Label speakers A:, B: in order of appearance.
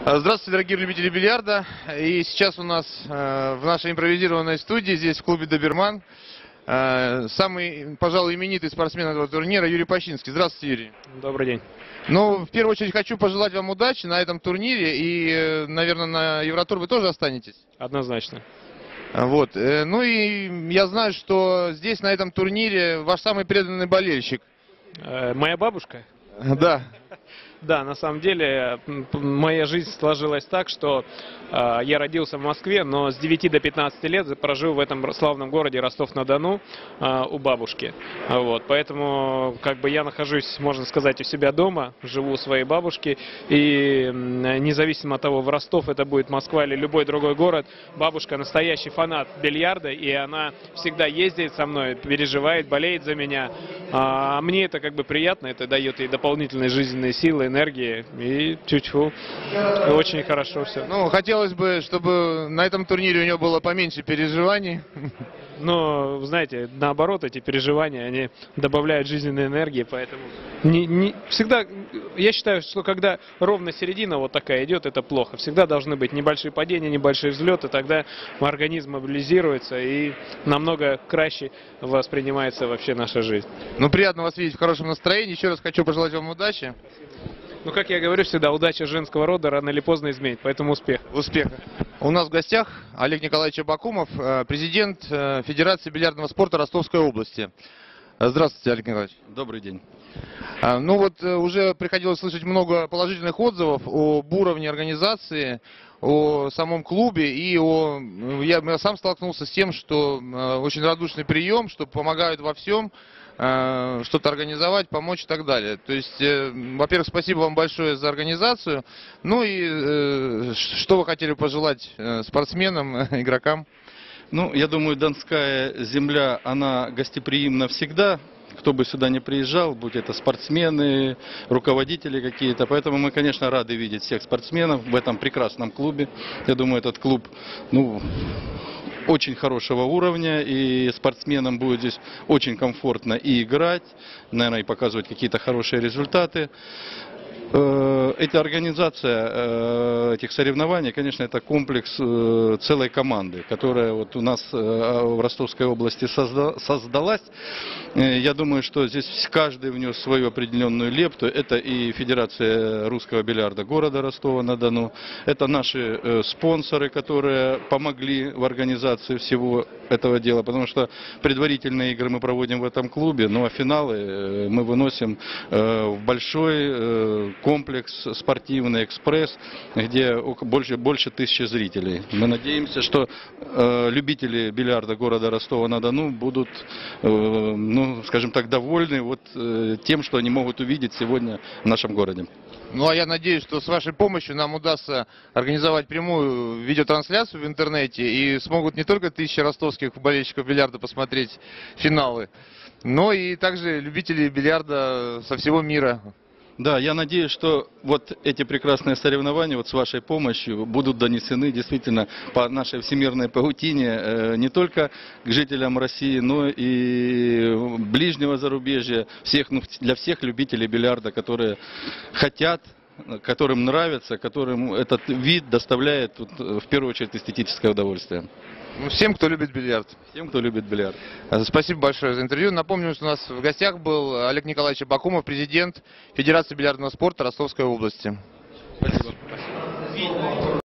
A: Здравствуйте, дорогие любители бильярда. И сейчас у нас в нашей импровизированной студии, здесь в клубе «Доберман», самый, пожалуй, именитый спортсмен этого турнира Юрий Пащинский. Здравствуйте, Юрий.
B: Добрый день.
A: Ну, в первую очередь хочу пожелать вам удачи на этом турнире. И, наверное, на Евротур вы тоже останетесь?
B: Однозначно.
A: Вот. Ну и я знаю, что здесь, на этом турнире, ваш самый преданный болельщик.
B: Моя бабушка?
A: Да.
B: Да, на самом деле моя жизнь сложилась так, что я родился в Москве, но с 9 до 15 лет прожил в этом славном городе Ростов-на-Дону у бабушки. Вот, поэтому как бы я нахожусь, можно сказать, у себя дома, живу у своей бабушки, и независимо от того, в Ростов это будет Москва или любой другой город, бабушка настоящий фанат бильярда, и она всегда ездит со мной, переживает, болеет за меня. А мне это как бы приятно, это дает ей дополнительные жизненные силы, энергии, и тю-тю, очень хорошо все.
A: Ну, хотелось бы, чтобы на этом турнире у него было поменьше переживаний.
B: Но, знаете, наоборот, эти переживания, они добавляют жизненной энергии, поэтому всегда, я считаю, что когда ровно середина вот такая идет, это плохо. Всегда должны быть небольшие падения, небольшие взлеты, тогда организм мобилизируется и намного краще воспринимается вообще наша жизнь.
A: Ну, приятно вас видеть в хорошем настроении. Еще раз хочу пожелать вам удачи.
B: Ну, как я говорю всегда, удача женского рода рано или поздно изменит, поэтому успех.
A: Успеха. У нас в гостях Олег Николаевич Абакумов, президент Федерации бильярдного спорта Ростовской области. Здравствуйте, Олег Николаевич.
C: Добрый день.
A: Ну вот уже приходилось слышать много положительных отзывов об уровне организации, о самом клубе, и я сам столкнулся с тем, что очень радушный прием, что помогают во всем, что-то организовать, помочь и так далее. То есть, во-первых, спасибо вам большое за организацию. Ну и что вы хотели пожелать спортсменам, игрокам?
C: Ну, я думаю, Донская земля, она гостеприимна всегда. Кто бы сюда ни приезжал, будь это спортсмены, руководители какие-то. Поэтому мы, конечно, рады видеть всех спортсменов в этом прекрасном клубе. Я думаю, этот клуб, очень хорошего уровня, и спортсменам будет здесь очень комфортно и играть, наверное, и показывать какие-то хорошие результаты. Эта организация этих соревнований, конечно, это комплекс целой команды, которая вот у нас в Ростовской области создалась. Я думаю, что здесь каждый внес свою определенную лепту. Это и Федерация русского бильярда города Ростова-на-Дону, это наши спонсоры, которые помогли в организации всего этого дела, потому что предварительные игры мы проводим в этом клубе, ну а финалы мы выносим в большой комплекс спортивный «Экспресс», где больше 1000 зрителей. Мы надеемся, что любители бильярда города Ростова-на-Дону будут, скажем так, довольны тем, что они могут увидеть сегодня в нашем городе.
A: Ну, а я надеюсь, что с вашей помощью нам удастся организовать прямую видеотрансляцию в интернете, и смогут не только 1000 ростовских болельщиков бильярда посмотреть финалы, но и также любители бильярда со всего мира.
C: Да, я надеюсь, что вот эти прекрасные соревнования с вашей помощью будут донесены действительно по нашей всемирной паутине не только к жителям России, но и ближнего зарубежья, для всех любителей бильярда, которые хотят, которым нравится, которым этот вид доставляет в первую очередь эстетическое удовольствие.
A: Всем, кто любит бильярд.
C: Всем, кто любит бильярд.
A: Спасибо большое за интервью. Напомню, что у нас в гостях был Олег Николаевич Абакумов, президент Федерации бильярдного спорта Ростовской области.
C: Спасибо.